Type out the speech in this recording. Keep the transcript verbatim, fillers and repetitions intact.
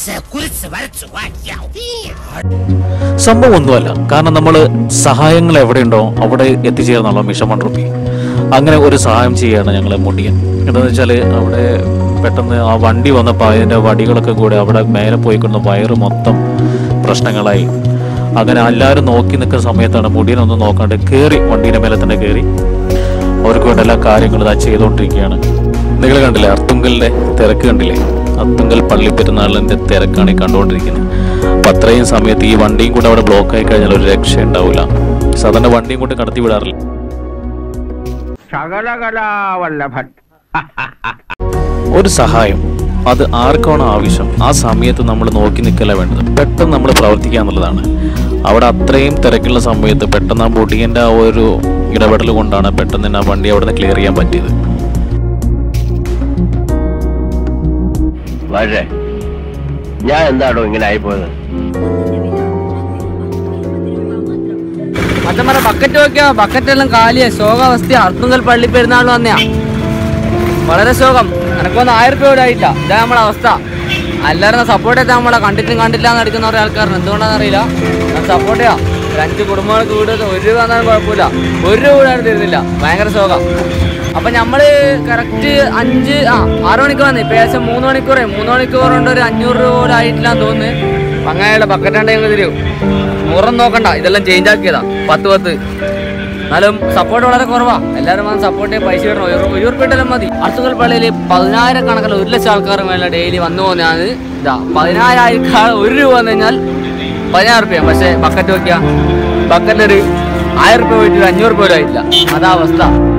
സംഭവം ഒന്നുമല്ല, കാരണം നമ്മൾ സഹായങ്ങൾ എവിടെയുണ്ടോ അവിടെ എത്തിച്ചേർന്നുള്ള മിഷൻ വൺ റുപ്പി. അങ്ങനെ ഒരു സഹായം ചെയ്യുകയാണ് ഞങ്ങൾ മുടിയൻ. എന്താണെന്ന് വെച്ചാൽ അവിടെ പെട്ടെന്ന് ആ വണ്ടി വന്നപ്പോൾ അതിൻ്റെ വടികളൊക്കെ കൂടെ അവിടെ മേലെ പോയിക്കൊണ്ട് വയറ് മൊത്തം പ്രശ്നങ്ങളായി. അങ്ങനെ എല്ലാവരും നോക്കി നിൽക്കുന്ന സമയത്താണ് മുടിയനൊന്നും നോക്കാണ്ട് കയറി വണ്ടീൻ്റെ മേലെ തന്നെ കയറി അവർക്ക് വേണ്ട എല്ലാ കാര്യങ്ങളും ഇതാ ചെയ്തുകൊണ്ടിരിക്കുകയാണ്. നിങ്ങൾ കണ്ടില്ലേ അർത്തുങ്കലിൻ്റെ തിരക്ക് കണ്ടില്ലേ? അർത്തുങ്കൽ പള്ളി പെരുന്നാളിൻ്റെ തിരക്കാണ് ഈ കണ്ടുകൊണ്ടിരിക്കുന്നത്. അപ്പം അത്രയും സമയത്ത് ഈ വണ്ടിയും കൂടെ അവിടെ ബ്ലോക്ക് ആയി കഴിഞ്ഞാൽ ഒരു രക്ഷ ഉണ്ടാവില്ല. സാധാരണ വണ്ടിയും കൊണ്ട് കടത്തി വിടാറില്ല. ഒരു സഹായം അത് ആർക്കാണോ ആവശ്യം ആ സമയത്ത് നമ്മൾ നോക്കി നിൽക്കല വേണ്ടത്. പെട്ടെന്ന് നമ്മൾ പ്രവർത്തിക്കുക എന്നുള്ളതാണ്. അവിടെ അത്രയും തിരക്കുള്ള സമയത്ത് പെട്ടെന്ന് ആ പൊടിയൻ്റെ ആ ഒരു ഇടപെടൽ കൊണ്ടാണ് പെട്ടെന്ന് തന്നെ ആ വണ്ടി അവിടെ നിന്ന് ക്ലിയർ ചെയ്യാൻ പറ്റിയത്. ഞാൻ എന്താണോ ഇങ്ങനെ ആയിപ്പോയത്? മറ്റന്മാരെ ബക്കറ്റ് നോക്കിയാ ബക്കറ്റെല്ലാം കാലിയ ശോകാവസ്ഥ. അർത്തുങ്കൽ പള്ളി പെരുന്നാൾ വന്നയാ വളരെ ശോകം. എനക്കൊന്ന് ആയിരം രൂപ ആയില്ല. ഇതാ നമ്മളെ അവസ്ഥ. എല്ലാവരും സപ്പോർട്ട് ചെയ്താൽ നമ്മളെ കണ്ടിട്ടും കണ്ടില്ല എന്ന് അടിക്കുന്ന കുറേ ആൾക്കാരുണ്ട്. എന്തുകൊണ്ടാണെന്ന് അറിയില്ല. ഞാൻ സപ്പോർട്ട് ചെയ്യാം. ഒരു അഞ്ച് കുടുംബങ്ങൾക്ക് വീട് ഒരു രൂപ എന്നാലും കുഴപ്പമില്ല. ഒരു രൂപ കൂടെ തരുന്നില്ല. ഭയങ്കര ശോകം. അപ്പം നമ്മൾ കറക്റ്റ് അഞ്ച് ആ ആറ് മണിക്കൂർ വന്നു. ഇപ്പം ഏകദേശം മൂന്ന് മണിക്കൂറേ മൂന്ന് മണിക്കൂർ കൊണ്ട് ഒരു അഞ്ഞൂറ് രൂപ കൂടെ ആയിട്ടില്ലാന്ന് തോന്നുന്നു. അങ്ങനെയുള്ള ബക്കറ്റ് ഉണ്ടെങ്കിൽ തരും. നൂറൊന്നും നോക്കണ്ട, ഇതെല്ലാം ചേഞ്ച് ആക്കിയതാ. പത്ത് പത്ത് എന്നാലും സപ്പോർട്ട് വളരെ കുറവാ. എല്ലാവരും വന്ന് സപ്പോർട്ട് ചെയ്യാൻ പൈസ ഇടണം. ഒരു ഉറുപ്പിട്ടാലും മതി. അർത്തുങ്കൽ പള്ളിയിൽ പതിനായിരക്കണക്കിന് ഒരു ലക്ഷം ആൾക്കാർ മേലെ ഡെയിലി വന്നു പോകുന്നതാണ്. ഇതാ പതിനായിരം ആൾക്കാർ ഒരു രൂപ വന്നു കഴിഞ്ഞാൽ പതിനായിരം റുപ്യ. പക്ഷേ ബക്കറ്റ് നോക്കിയാൽ ബക്കറ്റ് ഒരു ആയിരം റുപ്യ പോയിട്ട് ഒരു അഞ്ഞൂറ് രൂപ ആയിട്ടില്ല. അതാ അവസ്ഥ.